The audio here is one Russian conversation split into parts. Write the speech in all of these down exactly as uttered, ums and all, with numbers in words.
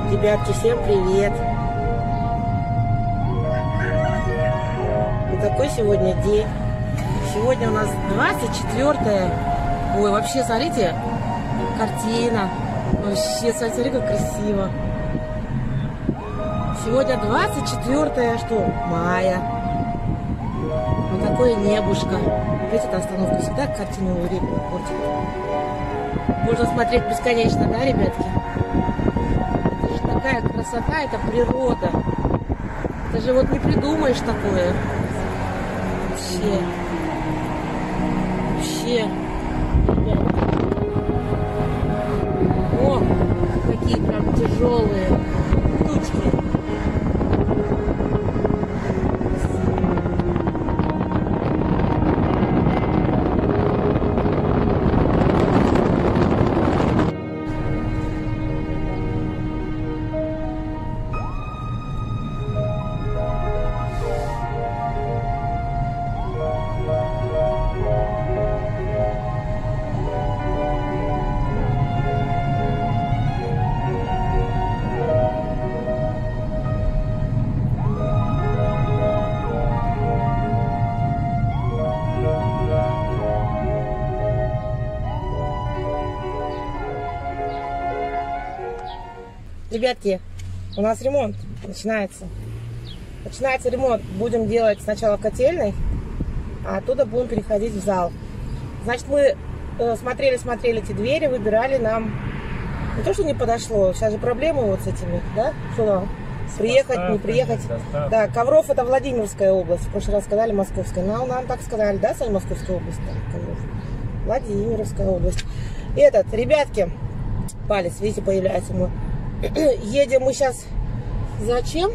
Ребятки, всем привет! И такой сегодня день. Сегодня у нас двадцать четвёртое. Ой, вообще, смотрите, картина. Вообще, смотри, как красиво. Сегодня двадцать четвёртое, что? Мая. Вот такое небушко. Видите, эта остановка всегда картину портит. Можно смотреть бесконечно, да, ребятки? Это же такая красота, это природа. Это же вот не придумаешь такое. Вообще. Вообще. Ребятки. О, какие прям тяжелые тучки. Ребятки, у нас ремонт начинается. Начинается ремонт. Будем делать сначала в котельной, а оттуда будем переходить в зал. Значит, мы смотрели-смотрели эти двери, выбирали нам. Не то, что не подошло. Сейчас же проблемы вот с этими, да? Что нам? Приехать, не приехать. Доставка. Да, Ковров — это Владимирская область. В прошлый раз сказали Московская. Но нам так сказали, да, Саня, Московская область? Ковров. Владимировская область. Этот, ребятки, палец, видите, появляется мой. Едем мы сейчас зачем?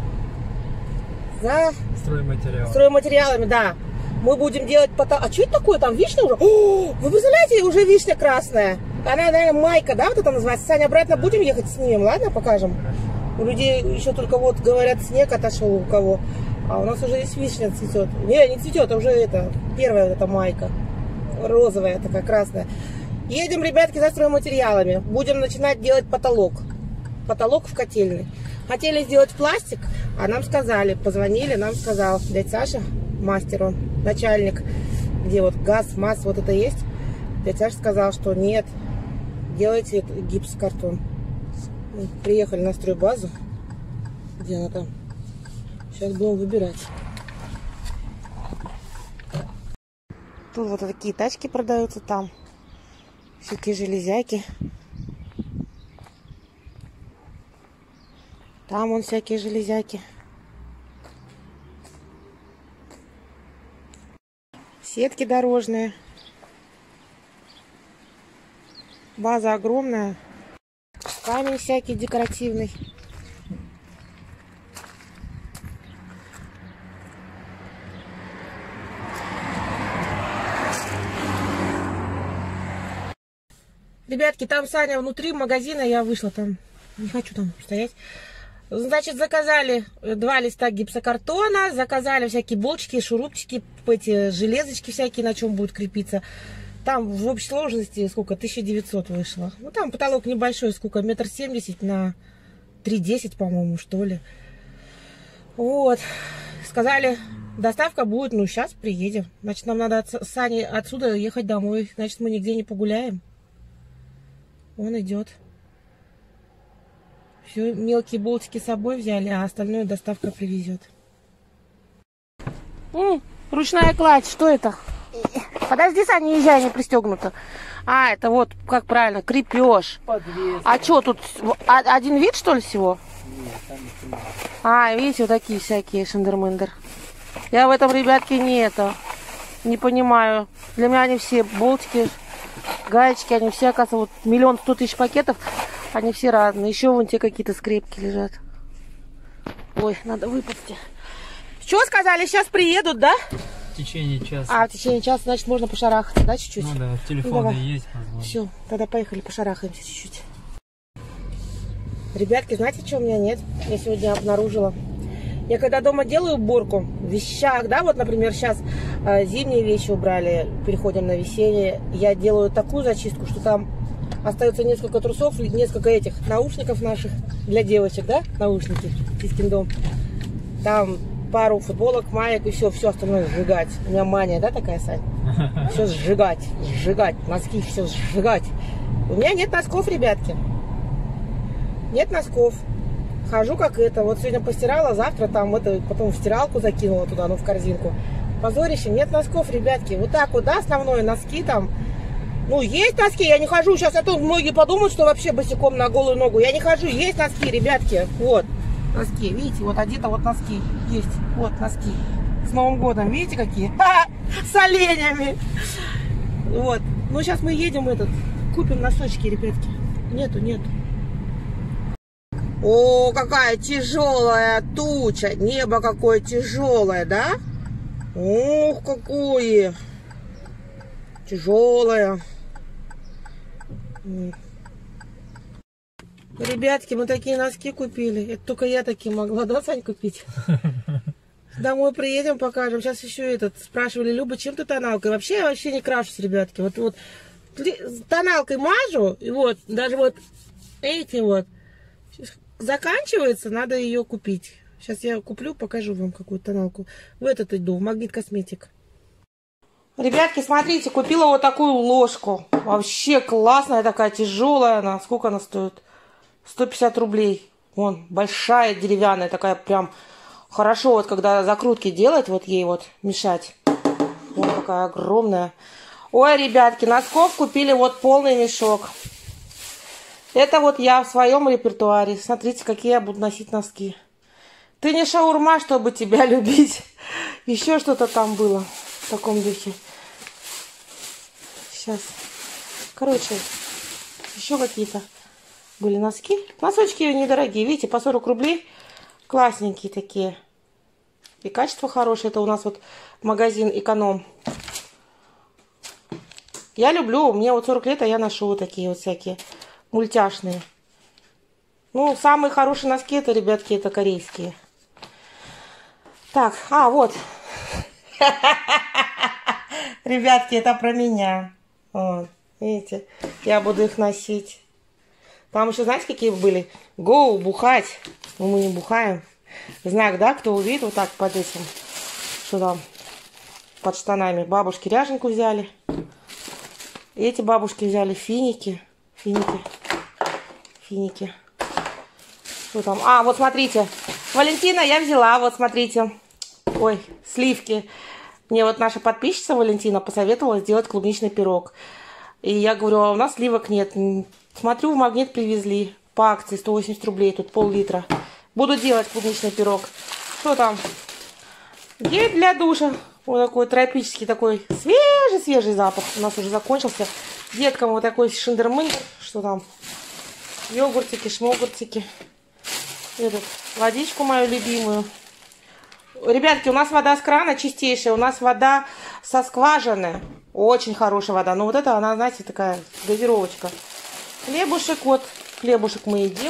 За стройматериалами. Стройматериалами, да. Мы будем делать потом. А что это такое? Там вишня уже? О, вы представляете, уже вишня красная. Она, наверное, майка, да, вот это называется. Саня, обратно будем ехать, снимем, ладно, покажем. У людей еще только вот говорят, снег отошел у кого. А у нас уже здесь вишня цветет. Не, не цветет, а уже это первая вот эта майка. Розовая такая, красная. Едем, ребятки, за стройматериалами. Будем начинать делать потолок. Потолок в котельной. Хотели сделать пластик, а нам сказали, позвонили, нам сказал дядя Саша, мастер он, начальник, где вот газ, масс, вот это есть. Дядя Саша сказал, что нет, делайте гипсокартон. Мы приехали на стройбазу. Где она там? Сейчас будем выбирать. Тут вот такие тачки продаются там. Всякие железяки. Там вон всякие железяки. Сетки дорожные. База огромная. Камень всякий декоративный. Ребятки, там Саня внутри магазина, я вышла там. Не хочу там стоять. Значит, заказали два листа гипсокартона, заказали всякие болтики, шурупчики, эти железочки всякие, на чем будет крепиться. Там в общей сложности сколько? тысяча девятьсот вышло. Ну, там потолок небольшой, сколько? Метр семьдесят на три десять, по-моему, что ли. Вот. Сказали, доставка будет, ну, сейчас приедем. Значит, нам надо от Сани отсюда ехать домой. Значит, мы нигде не погуляем. Он идет. Все, мелкие болтики с собой взяли, а остальное доставка привезет. М, ручная кладь, что это? Подожди, Саня, не езжай, не пристегнуто. А, это вот, как правильно, крепеж. Подвес. А что тут, один вид, что ли, всего? Нет, там не. А, видите, вот такие всякие шендермендер. Я в этом, ребятки, не это, не понимаю. Для меня они все болтики, гаечки, они все, оказывается, вот миллион сто тысяч пакетов. Они все разные. Еще вон те какие-то скрепки лежат. Ой, надо выпустить. Что сказали? Сейчас приедут, да? В течение часа. А, в течение часа, значит, можно пошарахаться, да, чуть-чуть? Ну да, телефоны ну, есть. Все, тогда поехали, пошарахаемся чуть-чуть. Ребятки, знаете, что у меня нет? Я сегодня обнаружила. Я когда дома делаю уборку в вещах, да, вот, например, сейчас э, зимние вещи убрали, переходим на весенние, я делаю такую зачистку, что там Остается несколько трусов, несколько этих наушников наших для девочек, да? Наушники, Кискин дом. Там пару футболок, маек и все, все остальное сжигать. У меня мания, да, такая, Сань? Все сжигать, сжигать, носки все сжигать. У меня нет носков, ребятки. Нет носков. Хожу как это. Вот сегодня постирала, завтра там это, потом в стиралку закинула туда, ну в корзинку. Позорище, нет носков, ребятки. Вот так вот, да, основное, носки там. Ну, есть носки, я не хожу. Сейчас а то многие подумают, что вообще босиком на голую ногу. Я не хожу, есть носки, ребятки. Вот, носки, видите, вот одета вот носки. Есть, вот носки. С Новым годом, видите какие? Ха! С оленями. Вот, ну сейчас мы едем этот, купим носочки, ребятки. Нету, нету. О, какая тяжелая туча. Небо какое тяжелое, да? Ух, какое тяжелое. Ребятки, мы такие носки купили. Это только я такие могла, да, Сань, купить? Домой приедем, покажем. Сейчас еще этот спрашивали, Люба, чем ты тоналкой? Вообще я вообще не крашусь, ребятки. Вот, вот тоналкой мажу, и вот, даже вот эти вот. Заканчивается, надо ее купить. Сейчас я куплю, покажу вам какую-то тоналку. В этот иду, в Магнит Косметик. Ребятки, смотрите, купила вот такую ложку. Вообще классная такая, тяжелая она. Сколько она стоит? сто пятьдесят рублей. Вон, большая, деревянная, такая прям хорошо, вот когда закрутки делать, вот ей вот мешать. Вот такая огромная. Ой, ребятки, носков купили вот полный мешок. Это вот я в своем репертуаре. Смотрите, какие я буду носить носки. Ты не шаурма, чтобы тебя любить. Еще что-то там было в таком духе. Сейчас. Короче, еще какие-то были носки. Носочки недорогие, видите, по сорок рублей. Классненькие такие. И качество хорошее. Это у нас вот магазин «Эконом». Я люблю, мне вот сорок лет, а я ношу вот такие вот всякие мультяшные. Ну, самые хорошие носки, это, ребятки, это корейские. Так, а, вот. Ребятки, это про меня. Вот, видите, я буду их носить. Там еще, знаете, какие были? Гоу, бухать. Но мы не бухаем. Знак, да, кто увидит вот так под этим. Что там? Под штанами. Бабушки ряженку взяли. И эти бабушки взяли финики. Финики. Финики. Что там? А, вот смотрите. Валентина я взяла, вот смотрите. Ой, сливки. Мне вот наша подписчица Валентина посоветовала сделать клубничный пирог. И я говорю, а у нас сливок нет. Смотрю, в Магнит привезли. По акции сто восемьдесят рублей, тут пол-литра. Буду делать клубничный пирог. Что там? Гель для душа. Вот такой тропический, такой свежий-свежий запах. У нас уже закончился. Деткам вот такой шиндер-мындер. Что там? Йогуртики, шмогуртики. Этот, водичку мою любимую. Ребятки, у нас вода с крана чистейшая. У нас вода со скважины. Очень хорошая вода. Но вот это, она, знаете, такая газировочка. Хлебушек, вот. Хлебушек мы едим.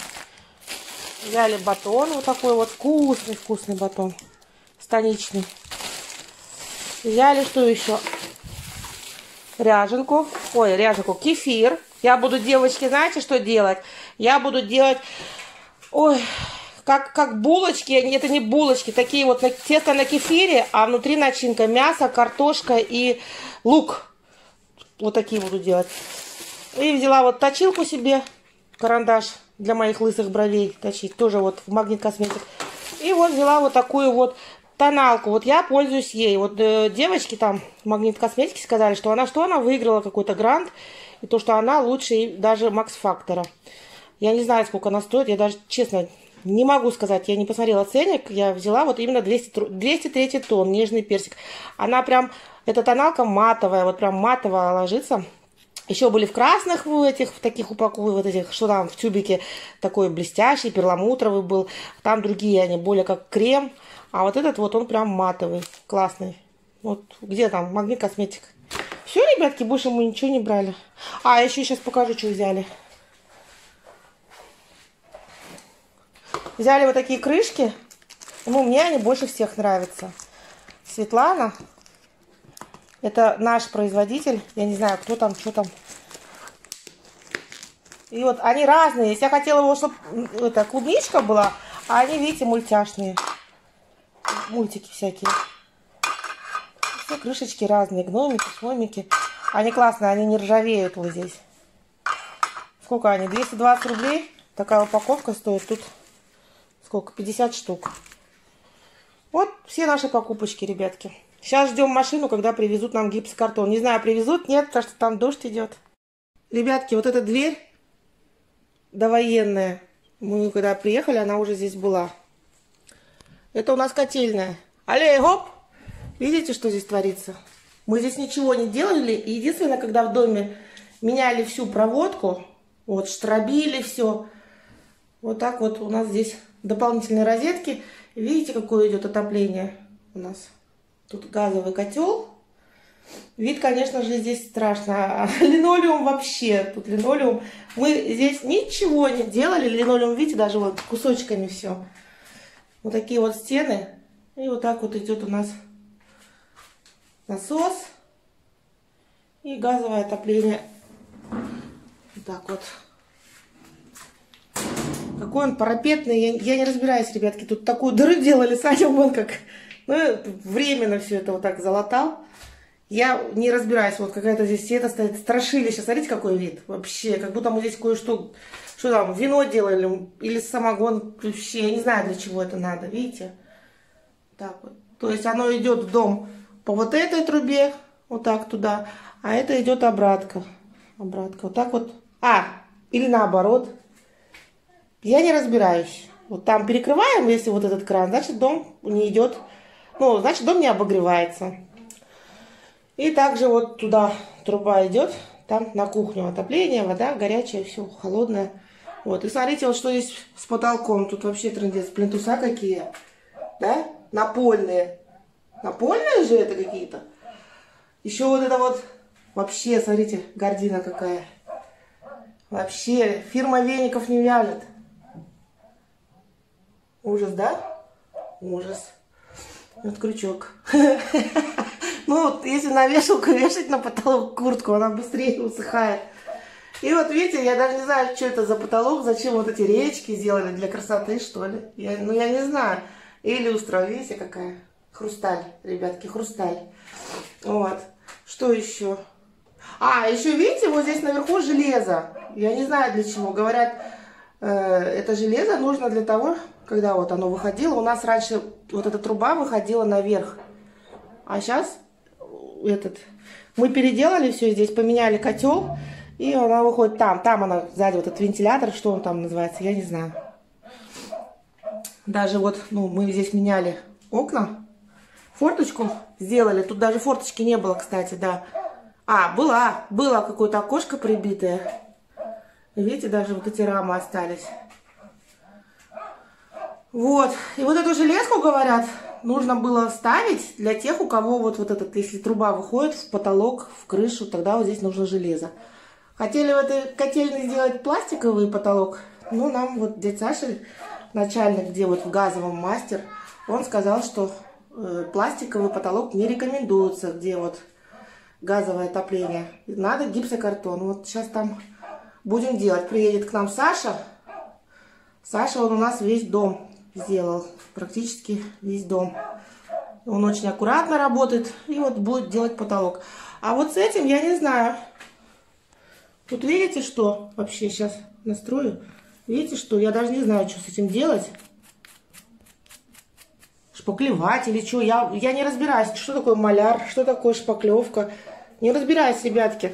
Взяли батон. Вот такой вот вкусный-вкусный батон. Станичный. Взяли что еще? Ряженку. Ой, ряженку. Кефир. Я буду, девочки, знаете, что делать? Я буду делать... Ой, как, как булочки. Это не булочки. Такие вот тесто на кефире, а внутри начинка. Мясо, картошка и лук. Вот такие буду делать. И взяла вот точилку себе. Карандаш для моих лысых бровей точить. Тоже вот в Магнит Косметик. И вот взяла вот такую вот тоналку. Вот я пользуюсь ей. Вот э, девочки там в Магнит Косметике сказали, что она что она выиграла какой-то грант. И то, что она лучше даже Макс Фактора. Я не знаю, сколько она стоит. Я даже, честно, не могу сказать. Я не посмотрела ценник. Я взяла вот именно двести, двести третий тон. Нежный персик. Она прям, эта тоналка матовая. Вот прям матовая ложится. Еще были в красных в этих, в таких упаковках, вот этих, что там в тюбике такой блестящий, перламутровый был. Там другие, они более как крем. А вот этот вот он прям матовый, классный. Вот где там Магнит Косметик. Все, ребятки, больше мы ничего не брали. А, еще сейчас покажу, что взяли. Взяли вот такие крышки. Ну, мне они больше всех нравятся. Светлана. Это наш производитель. Я не знаю, кто там, что там. И вот они разные. Я хотела его, чтобы это клубничка была, а они, видите, мультяшные. Мультики всякие. Все крышечки разные. Гномики, шмомики. Они классные, они не ржавеют вот здесь. Сколько они? двести двадцать рублей. Такая упаковка стоит. Тут сколько? пятьдесят штук. Вот все наши покупочки, ребятки. Сейчас ждем машину, когда привезут нам гипсокартон. Не знаю, привезут, нет, потому что там дождь идет. Ребятки, вот эта дверь довоенная. Мы когда приехали, она уже здесь была. Это у нас котельная. Аллей, гоп! Видите, что здесь творится? Мы здесь ничего не делали. Единственное, когда в доме меняли всю проводку, вот, штробили все. Вот так вот у нас здесь дополнительные розетки. Видите, какое идет отопление у нас? Тут газовый котел. Вид, конечно же, здесь страшно. А линолеум вообще. Тут линолеум. Мы здесь ничего не делали. Линолеум, видите, даже вот кусочками все. Вот такие вот стены. И вот так вот идет у нас насос. И газовое отопление. Вот так вот. Какой он парапетный. Я, я не разбираюсь, ребятки. Тут такую дыру делали. Саня вон как... Ну, временно все это вот так залатал. Я не разбираюсь, вот какая-то здесь сета стоит, страшилище. Смотрите, какой вид. Вообще, как будто мы здесь кое-что, что там, вино делали или самогон. Вообще, я не знаю, для чего это надо, видите? Так вот. То есть оно идет в дом по вот этой трубе, вот так туда, а это идет обратка. Обратка, вот так вот. А, или наоборот. Я не разбираюсь. Вот там перекрываем, если вот этот кран, значит дом не идет, ну, значит дом не обогревается. И также вот туда труба идет, там на кухню отопление, вода горячая, все холодное. Вот, и смотрите, вот что здесь с потолком, тут вообще трындец, плинтуса какие, да, напольные. Напольные же это какие-то. Еще вот это вот, вообще, смотрите, гардина какая. Вообще, фирма веников не вяжет. Ужас, да? Ужас. Вот крючок. Ну, вот, если на вешалку вешать на потолок куртку, она быстрее усыхает. И вот, видите, я даже не знаю, что это за потолок, зачем вот эти речки сделали, для красоты, что ли. Я, ну, я не знаю. И люстра, видите, какая? Хрусталь, ребятки, хрусталь. Вот. Что еще? А, еще, видите, вот здесь наверху железо. Я не знаю, для чего. Говорят, э, это железо нужно для того, когда вот оно выходило. У нас раньше вот эта труба выходила наверх. А сейчас этот, мы переделали все здесь, поменяли котел, и она выходит там. Там она сзади, вот этот вентилятор, что он там называется, я не знаю. Даже вот, ну, мы здесь меняли окна, форточку сделали. Тут даже форточки не было, кстати, да. А, была, было какое-то окошко прибитое. Видите, даже вот эти рамы остались. Вот, и вот эту железку, говорят, нужно было ставить для тех, у кого вот, вот этот, если труба выходит в потолок, в крышу, тогда вот здесь нужно железо. Хотели в этой котельной сделать пластиковый потолок, ну, нам вот дядя Саша, начальник, где вот в газовом мастер, он сказал, что э, пластиковый потолок не рекомендуется, где вот газовое отопление. Надо гипсокартон. Вот сейчас там будем делать. Приедет к нам Саша. Саша, он у нас весь дом сделал, практически весь дом. Он очень аккуратно работает и вот будет делать потолок. А вот с этим я не знаю. Тут видите, что вообще сейчас настрою? Видите, что я даже не знаю, что с этим делать. Шпаклевать или что? Я, я не разбираюсь, что такое маляр, что такое шпаклевка. Не разбираюсь, ребятки.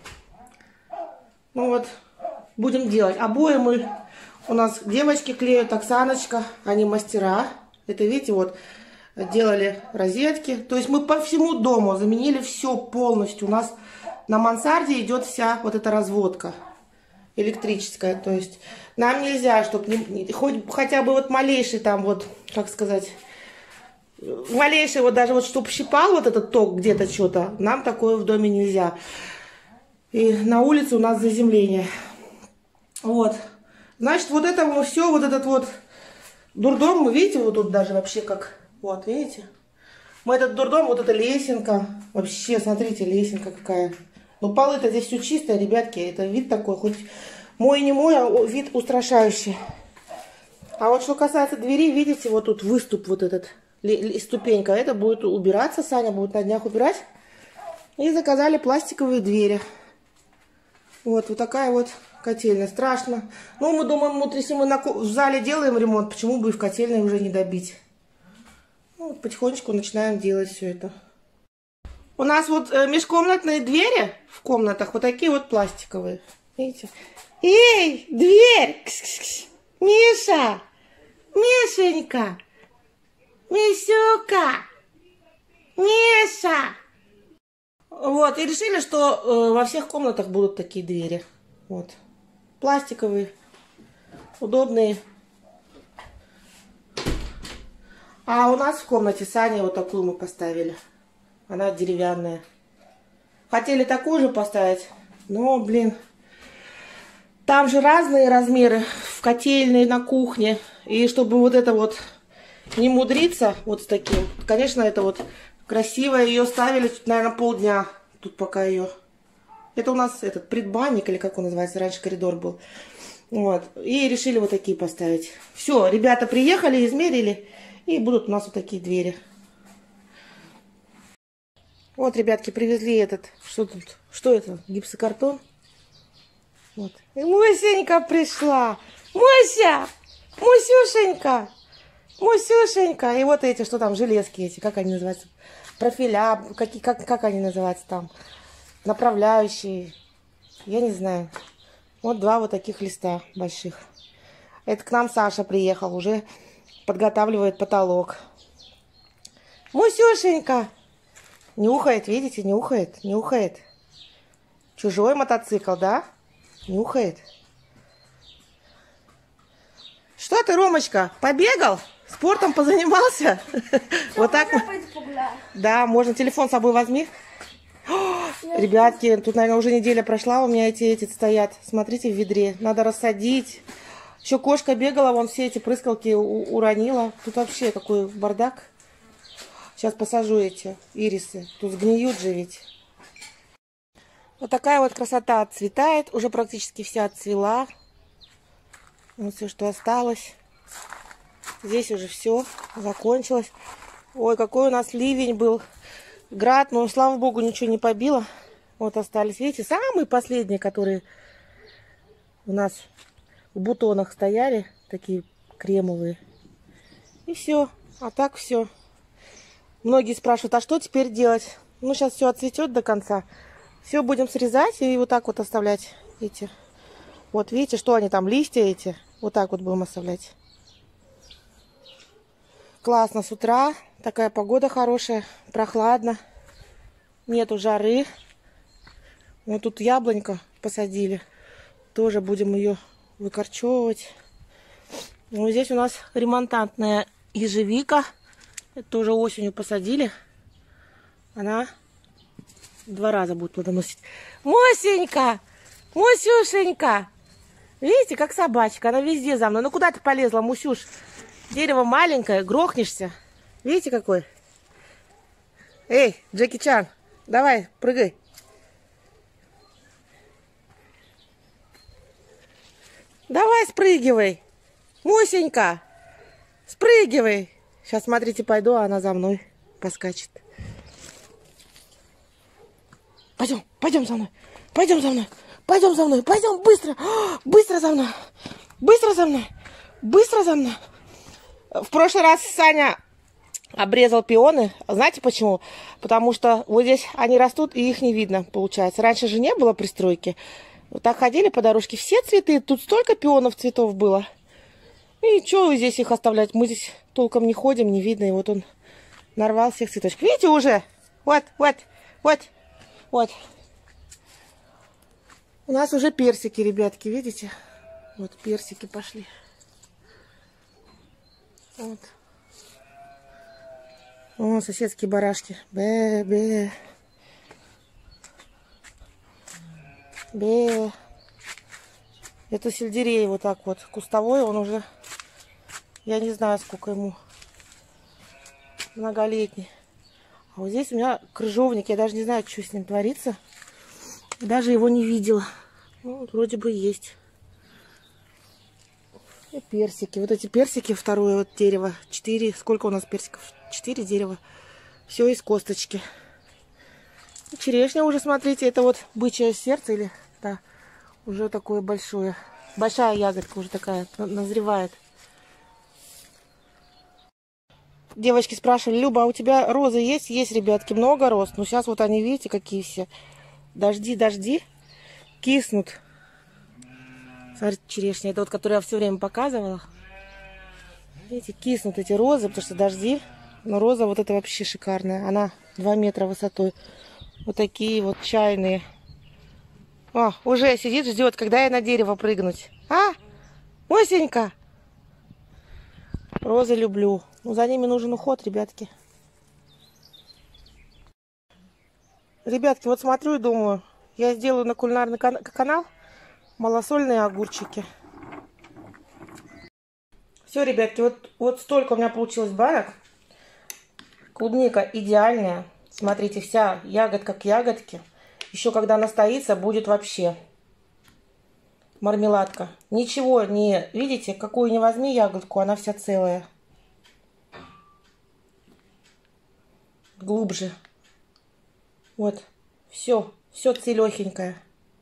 Ну вот, будем делать. Обои мы... У нас девочки клеют, Оксаночка, они мастера. Это, видите, вот, делали розетки. То есть мы по всему дому заменили все полностью. У нас на мансарде идет вся вот эта разводка электрическая. То есть нам нельзя, чтобы не, хоть хотя бы вот малейший там вот, как сказать, малейший вот даже вот, чтобы щипал вот этот ток где-то что-то, нам такое в доме нельзя. И на улице у нас заземление. Вот. Значит, вот это все, вот этот вот дурдом, вы видите, вот тут даже вообще как, вот, видите? Мы этот дурдом, вот эта лесенка, вообще, смотрите, лесенка какая. Ну, полы-то здесь все чистое, ребятки, это вид такой, хоть Мой не мой, а вид устрашающий. А вот что касается двери, видите, вот тут выступ вот этот, ступенька. Это будет убираться, Саня будет на днях убирать. И заказали пластиковые двери. Вот, вот такая вот котельная. Страшно. Ну, мы думаем, вот если мы на, в зале делаем ремонт, почему бы и в котельной уже не добить? Ну, вот потихонечку начинаем делать все это. У нас вот э, межкомнатные двери в комнатах вот такие вот пластиковые. Видите? Эй, дверь! Кс-кс-кс. Миша! Мишенька! Мисюка! Миша! Вот, и решили, что э, во всех комнатах будут такие двери. Вот. Пластиковые. Удобные. А у нас в комнате Саня вот такую мы поставили. Она деревянная. Хотели такую же поставить, но, блин, там же разные размеры в котельной, на кухне. И чтобы вот это вот не мудриться вот с таким, конечно, это вот красиво. Ее ставили, наверное, полдня. Тут пока ее... Это у нас этот предбанник, или как он называется, раньше коридор был. Вот. И решили вот такие поставить. Все, ребята приехали, измерили. И будут у нас вот такие двери. Вот, ребятки, привезли этот, что тут, что это, гипсокартон. Вот. И Мусенька пришла. Муся! Мусюшенька! Мусюшенька! И вот эти, что там, железки эти, как они называются? Профиля, какие, как, как они называются там? Направляющие. Я не знаю. Вот два вот таких листа больших. Это к нам Саша приехал, уже подготавливает потолок. Мусюшенька! Нюхает, видите, нюхает, нюхает. Чужой мотоцикл, да? Нюхает. Что ты, Ромочка, побегал? Спортом позанимался? Вот так. Да, можно телефон с собой возьми. Ребятки, тут, наверное, уже неделя прошла, у меня эти эти стоят. Смотрите, в ведре. Надо рассадить. Еще кошка бегала, вон все эти прыскалки уронила. Тут вообще какой бардак. Сейчас посажу эти ирисы. Тут сгниют же ведь. Вот такая вот красота отцветает. Уже практически вся отцвела. Вот все, что осталось. Здесь уже все закончилось. Ой, какой у нас ливень был. Град, но, слава богу, ничего не побило. Вот остались, видите, самые последние, которые у нас в бутонах стояли. Такие кремовые. И все. А так все. Многие спрашивают, а что теперь делать? Ну, сейчас все отцветет до конца. Все будем срезать и вот так вот оставлять эти. Вот видите, что они там, листья эти. Вот так вот будем оставлять. Классно с утра. Такая погода хорошая, прохладно. Нету жары. Вот тут яблонька посадили. Тоже будем ее выкорчевывать. Ну, здесь у нас ремонтантная ежевика. Это тоже осенью посадили. Она два раза будет плодоносить. Мосенька! Мусюшенька! Видите, как собачка. Она везде за мной. Ну куда ты полезла, Мусюш? Дерево маленькое, грохнешься. Видите, какой? Эй, Джеки Чан, давай, прыгай. Давай, спрыгивай. Мусенька, спрыгивай. Сейчас, смотрите, пойду, а она за мной поскачет. Пойдем, пойдем за мной. Пойдем за мной. Пойдем за мной. Пойдем быстро. Быстро за мной. Быстро за мной. Быстро за мной. В прошлый раз Саня обрезал пионы. Знаете почему? Потому что вот здесь они растут, и их не видно, получается. Раньше же не было пристройки. Вот так ходили по дорожке. Все цветы. Тут столько пионов цветов было. И что здесь их оставлять? Мы здесь толком не ходим, не видно. И вот он нарвал всех цветочков. Видите уже? Вот, вот, вот, вот. У нас уже персики, ребятки, видите? Вот персики пошли. Вот. О, соседские барашки. Бе-бе. Бе. Это сельдерей вот так вот. Кустовой, он уже, я не знаю, сколько ему. Многолетний. А вот здесь у меня крыжовник. Я даже не знаю, что с ним творится. Даже его не видела. Ну, вот вроде бы есть. И персики. Вот эти персики, второе вот дерево. Четыре. Сколько у нас персиков? Четыре дерева. Все из косточки. И черешня уже, смотрите, это вот бычье сердце или... Да, уже такое большое. Большая ягодка уже такая, назревает. Девочки спрашивали: Люба, а у тебя розы есть? Есть, ребятки, много роз. Но сейчас вот они, видите, какие все. Дожди, дожди. Киснут. Смотрите, черешня. Это вот, которую я все время показывала. Видите, киснут эти розы, потому что дожди. Но роза вот эта вообще шикарная. Она два метра высотой. Вот такие вот чайные. О, уже сидит, ждет, когда я на дерево прыгнуть. А? Осенька! Розы люблю. Но за ними нужен уход, ребятки. Ребятки, вот смотрю и думаю, я сделаю на кулинарный кан канал малосольные огурчики. Все, ребятки, вот, вот столько у меня получилось банок. Клубника идеальная. Смотрите, вся ягодка к ягодке. Еще когда настоится, будет вообще мармеладка. Ничего не... Видите, какую не возьми ягодку, она вся целая. Глубже. Вот. Все. Все целехенькое.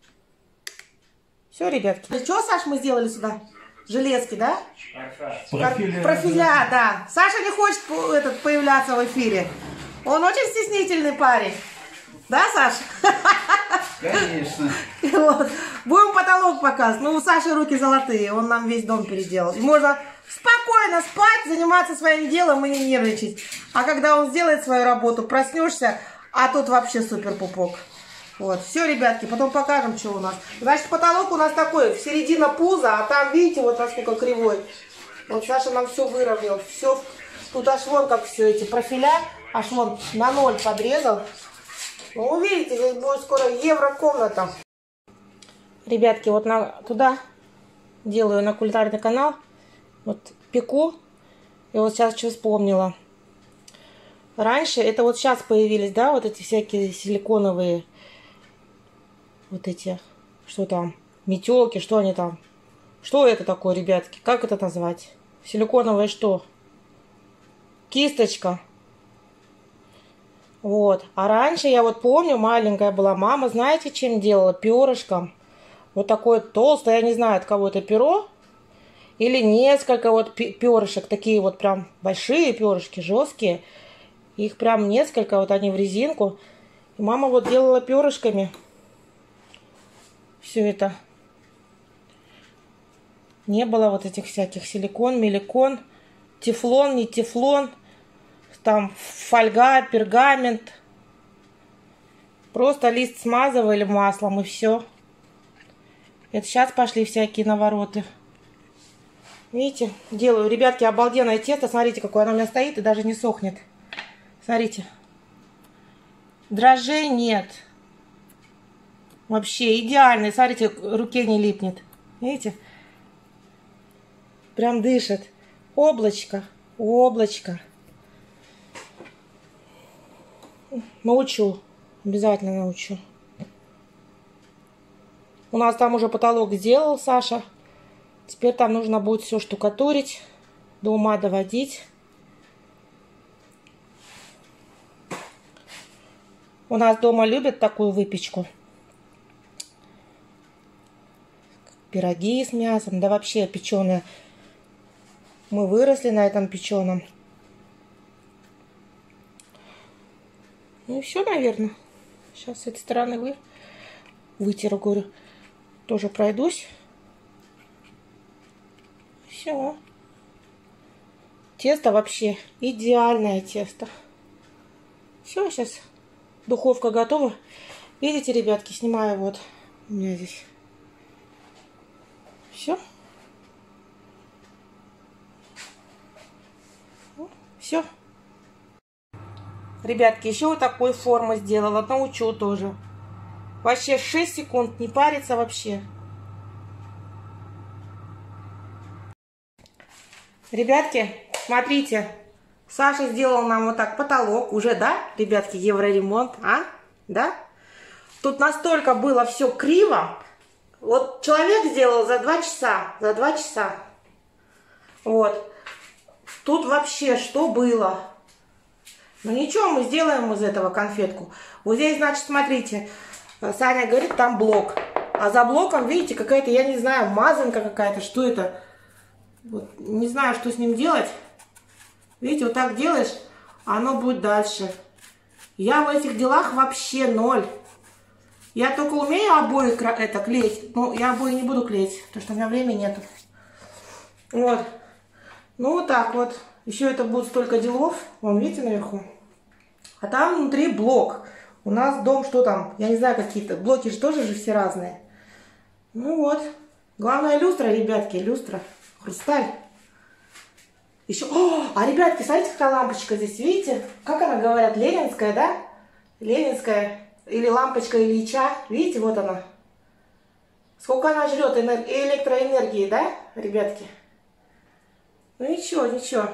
Все, ребятки. Что, Саш, мы сделали сюда? Железки, да? Профиля. Профиля, да. Саша не хочет этот, появляться в эфире. Он очень стеснительный парень. Да, Саша? Конечно. Вот. Будем потолок показывать. Ну, у Саши руки золотые. Он нам весь дом переделал. И можно спокойно спать, заниматься своим делом и не нервничать. А когда он сделает свою работу, проснешься, а тут вообще супер пупок. Вот. Все, ребятки, потом покажем, что у нас. Значит, потолок у нас такой, в середина пуза, а там, видите, вот насколько кривой. Вот Саша нам все выровнял. Все. Тут аж вон как все эти профиля, аж вон на ноль подрезал. Ну, увидите, здесь будет скоро еврокомната. Ребятки, вот на, туда делаю на кулинарный канал. Вот пеку. И вот сейчас что вспомнила. Раньше, это вот сейчас появились, да, вот эти всякие силиконовые, вот эти, что там, метелки, что они там. Что это такое, ребятки? Как это назвать? Силиконовое что? Кисточка. Вот. А раньше, я вот помню, маленькая была мама, знаете, чем делала? Перышком. Вот такое толстое, я не знаю, от кого это перо. Или несколько вот перышек, такие вот прям большие перышки, жесткие. Их прям несколько, вот они в резинку. И мама вот делала перышками все это. Не было вот этих всяких силикон, миликон, тефлон, не тефлон. Там фольга, пергамент. Просто лист смазывали маслом и все. Это сейчас пошли всякие навороты. Видите, делаю. Ребятки, обалденное тесто. Смотрите, какое оно у меня стоит и даже не сохнет. Смотрите. Дрожжей нет. Вообще идеальный. Смотрите, руке не липнет. Видите? Прям дышит. Облачко. Облачко. Научу. Обязательно научу. У нас там уже потолок сделал Саша. Теперь там нужно будет все штукатурить. До ума доводить. У нас дома любят такую выпечку. Пироги с мясом. Да вообще печеные. Мы выросли на этом печеном. Ну и все, наверное. Сейчас с этой стороны вы... вытеру, говорю. Тоже пройдусь. Все. Тесто вообще идеальное тесто. Все, сейчас духовка готова. Видите, ребятки, снимаю вот. У меня здесь. Все. Все. Ребятки, еще вот такую форму сделала. Научу тоже. Вообще шесть секунд. Не парится вообще. Ребятки, смотрите. Саша сделал нам вот так потолок. Уже, да, ребятки, евроремонт. А? Да? Тут настолько было все криво. Вот человек сделал за два часа. За два часа. Вот. Тут вообще что было? Ну ничего, мы сделаем из этого конфетку. Вот здесь, значит, смотрите, Саня говорит, там блок. А за блоком, видите, какая-то, я не знаю, мазанка какая-то. Что это? Вот, не знаю, что с ним делать. Видите, вот так делаешь, а оно будет дальше. Я в этих делах вообще ноль. Я только умею обои это клеить. Ну, я обои не буду клеить, потому что у меня времени нету. Вот. Ну, вот так вот. Еще это будет столько делов. Вон, видите, наверху. А там внутри блок. У нас дом, что там? Я не знаю, какие-то. Блоки же тоже же все разные. Ну вот. Главное люстра, ребятки, люстра. Хрусталь. Еще. О, а, ребятки, смотрите, какая лампочка здесь, видите? Как она, говорят, ленинская, да? Ленинская. Или лампочка Ильича. Видите, вот она. Сколько она жрет электроэнергии, да, ребятки? Ну ничего, ничего.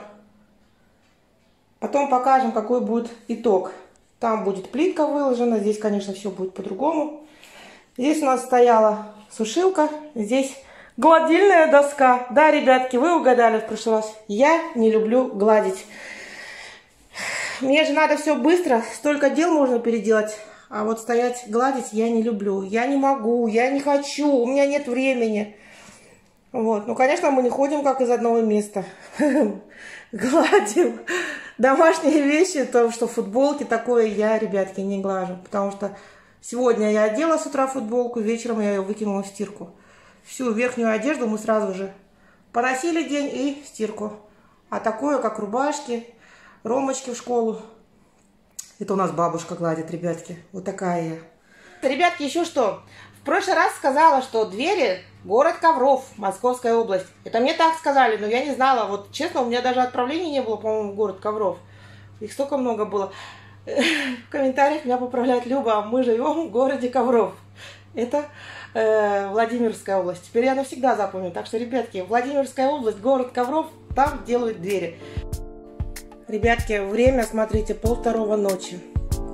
Потом покажем, какой будет итог. Там будет плитка выложена. Здесь, конечно, все будет по-другому. Здесь у нас стояла сушилка. Здесь гладильная доска. Да, ребятки, вы угадали в прошлый раз. Я не люблю гладить. Мне же надо все быстро. Столько дел можно переделать. А вот стоять гладить я не люблю. Я не могу, я не хочу. У меня нет времени. Вот. Ну, конечно, мы не ходим как из одного места. Гладим. Домашние вещи, то, что футболки, такое я, ребятки, не глажу. Потому что сегодня я одела с утра футболку, вечером я ее выкинула в стирку. Всю верхнюю одежду мы сразу же поносили день и в стирку. А такое, как рубашки, ромочки в школу, это у нас бабушка гладит, ребятки. Вот такая я. Ребятки, еще что? В прошлый раз сказала, что двери город Ковров, Московская область. Это мне так сказали, но я не знала. Вот честно, у меня даже отправлений не было, по-моему, в город Ковров. Их столько много было. В комментариях меня поправляет Люба, мы живем в городе Ковров. Это э, Владимирская область. Теперь я навсегда запомню. Так что, ребятки, Владимирская область, город Ковров, там делают двери. Ребятки, время, смотрите, полвторого ночи.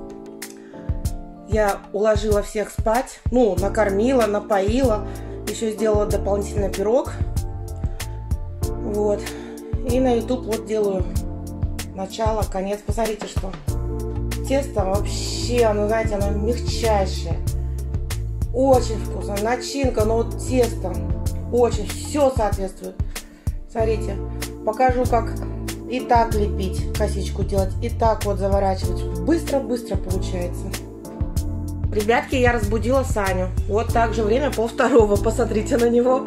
Я уложила всех спать, ну, накормила, напоила, еще сделала дополнительный пирог. Вот. И на YouTube вот делаю начало, конец. Посмотрите, что. Тесто вообще, оно, знаете, оно мягчайшее. Очень вкусно. Начинка, но вот тесто очень, все соответствует. Смотрите, покажу, как и так лепить, косичку делать, и так вот заворачивать. Быстро-быстро получается. Ребятки, я разбудила Саню. Вот так же время полвторого. Посмотрите на него.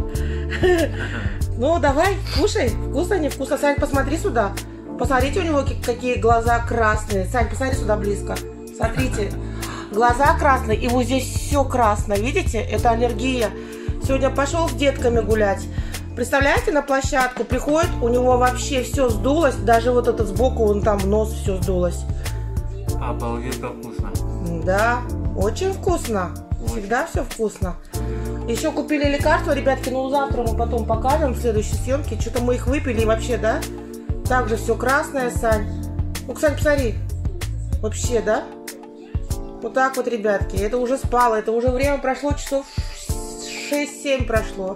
Ну, давай, кушай. Вкусно, не вкусно. Сань, посмотри сюда. Посмотрите, у него какие глаза красные. Сань, посмотри сюда близко. Смотрите. Глаза красные, и вот здесь все красное. Видите? Это аллергия. Сегодня пошел с детками гулять. Представляете, на площадку приходит, у него вообще все сдулось. Даже вот это сбоку, вон там нос все сдулось. Обалдеть, как вкусно. Да, очень вкусно. Всегда все вкусно. Еще купили лекарства, ребятки, ну завтра мы потом покажем в следующей съемке. Что-то мы их выпили вообще, да? Также все красное, Сань. Ну, кстати, посмотри. Вообще, да? Вот так вот, ребятки. Это уже спало, это уже время прошло, часов шесть-семь прошло.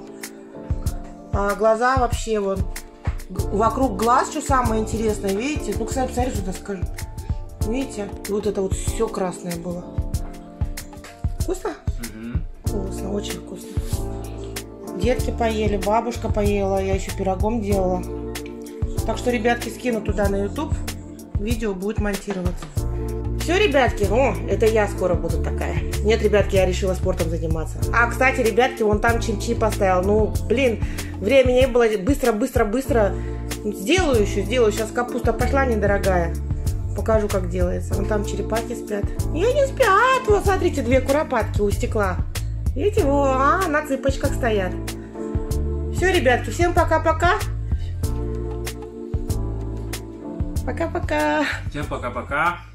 А глаза вообще вон. Вокруг глаз, что самое интересное, видите? Ну, кстати, посмотри сюда, скажу. Видите? Вот это вот все красное было. Вкусно? Угу. Вкусно, очень вкусно. Детки поели, бабушка поела, я еще пирогом делала. Так что, ребятки, скину туда на YouTube. Видео будет монтироваться. Все, ребятки, о, это я скоро буду такая. Нет, ребятки, я решила спортом заниматься. А, кстати, ребятки, вон там чимчи поставил. Ну, блин, времени не было. Быстро, быстро, быстро. Сделаю еще, сделаю. Сейчас капуста пошла недорогая. Покажу, как делается. Вон там черепахи спят. И они спят. Вот, смотрите, две куропатки у стекла. Видите, во, а, на цыпочках стоят. Все, ребятки, всем пока-пока. Пока-пока. Всем пока-пока.